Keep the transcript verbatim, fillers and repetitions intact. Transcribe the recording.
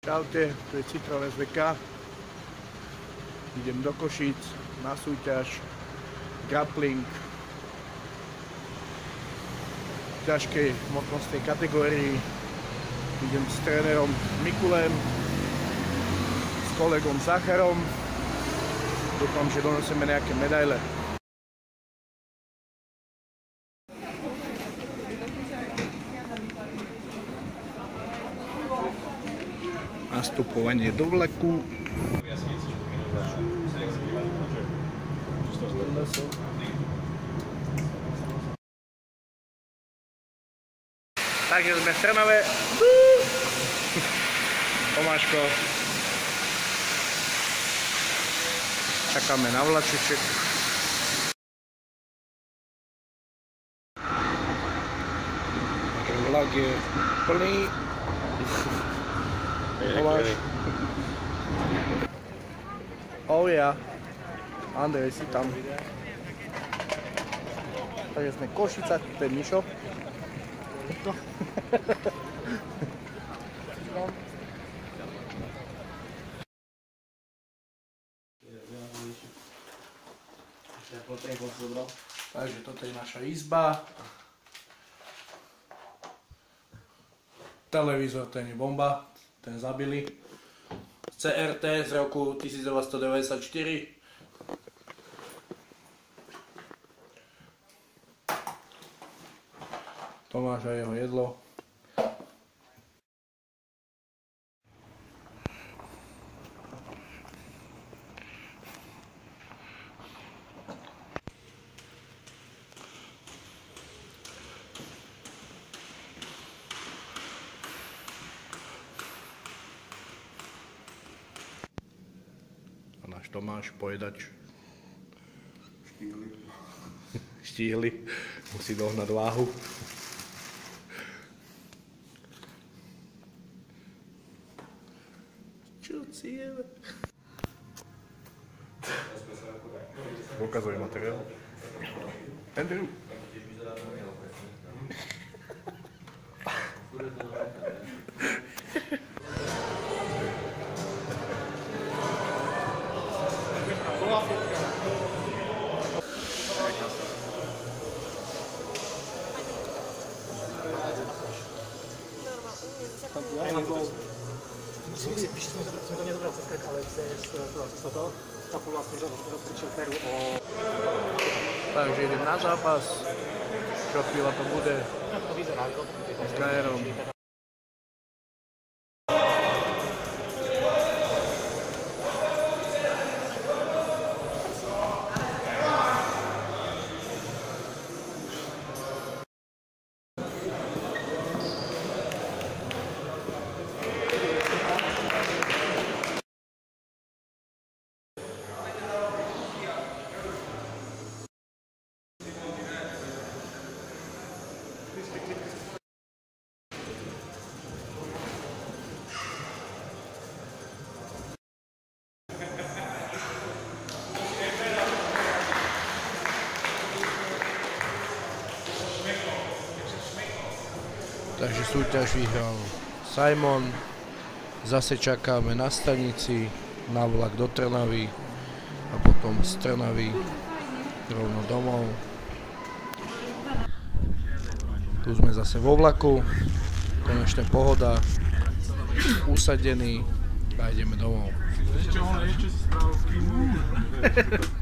Čaute, to je Citroen es vé ká. Idem do Košíc na súťaž grappling v ťažkej hmotnostnej kategórii. Idem s trénerom Mikulem, s kolegom Zacharom. Dúfam, že doneseme nejaké medaile. Nastupovanie do vlaku. Takže sme v Trnave. Tomáško. Čakáme na vlačeček. Vlak je plný. Tomáš. Oh ja. Andrej, si tam. Takže sme v Košicách, to je Mišo. Takže toto je naša izba. Televízor, ten je bomba. Ten zabili. cé er té z roku devätnásťstodeväťdesiatštyri. Tomáš a jeho jedlo. Náš Tomáš, pojedač. Štíhli. Štíhli. Musí dohnať váhu. Čo cíle? Ukazuje materiál. Andrew. Musím to nezobral cez krk, ale cez toto. Tapu vlastne roztočil peru o... Takže idem na zápas. Čo chvíľa to bude. To vyzerá, to s Gajerom. Takže súťaž vyhral Simon. Zase čakáme na stanici, na vlak do Trnavy a potom z Trnavy rovno domov. Tu sme zase vo vlaku, konečne pohoda, usadený a ideme domov.